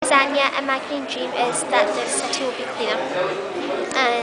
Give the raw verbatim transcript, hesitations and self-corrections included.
lasagna, and my green dream is that the city will be cleaner.